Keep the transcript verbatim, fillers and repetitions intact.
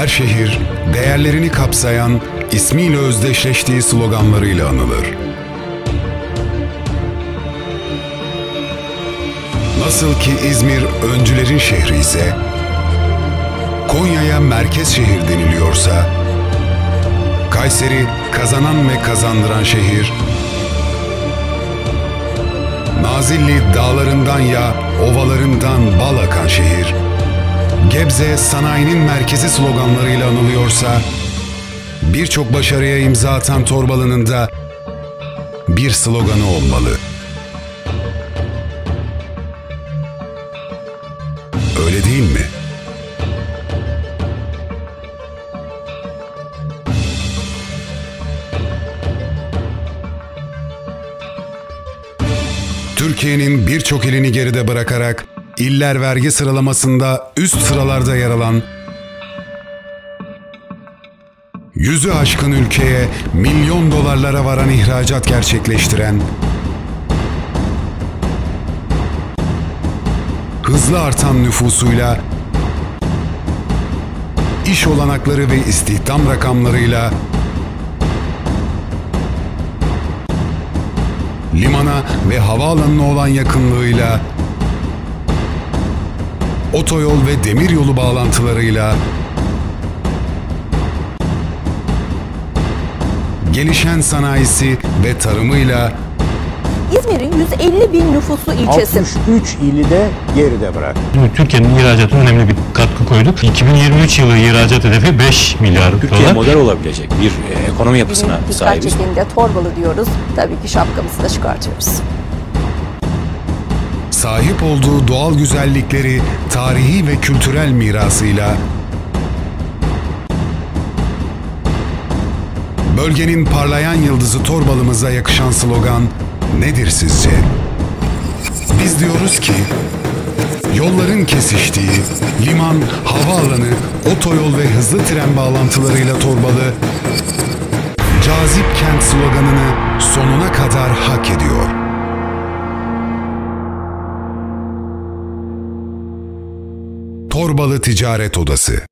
Her şehir değerlerini kapsayan, ismiyle özdeşleştiği sloganlarıyla anılır. Nasıl ki İzmir öncülerin şehri ise, Konya'ya merkez şehir deniliyorsa, Kayseri kazanan ve kazandıran şehir, Nazilli dağlarından ya ovalarından bal akan şehir, Gebze sanayinin merkezi sloganlarıyla anılıyorsa, birçok başarıya imza atan Torbalı'nın da bir sloganı olmalı. Öyle değil mi? Türkiye'nin birçok ilini geride bırakarak iller vergi sıralamasında üst sıralarda yer alan, yüzü aşkın ülkeye milyon dolarlara varan ihracat gerçekleştiren, hızlı artan nüfusuyla, iş olanakları ve istihdam rakamlarıyla, limana ve havaalanına olan yakınlığıyla, otoyol ve demiryolu bağlantılarıyla, gelişen sanayisi ve tarımıyla, İzmir'in yüz elli bin nüfuslu ilçesi. altmış üç ili de geride bırak. Türkiye'nin ihracatına önemli bir katkı koyduk. iki bin yirmi üç yılı ihracat hedefi beş milyar dolar. Türkiye model olabilecek bir e, ekonomi yapısına Dikkat sahibiz. çektiğinde Torbalı diyoruz. Tabii ki şapkamızı da çıkartıyoruz. sahip olduğu doğal güzellikleri, tarihi ve kültürel mirasıyla, bölgenin parlayan yıldızı Torbalımıza yakışan slogan nedir sizce? Biz diyoruz ki, yolların kesiştiği, liman, havaalanı, otoyol ve hızlı tren bağlantılarıyla Torbalı, cazip kent sloganını sonuna kadar hak ediyor. Torbalı Ticaret Odası.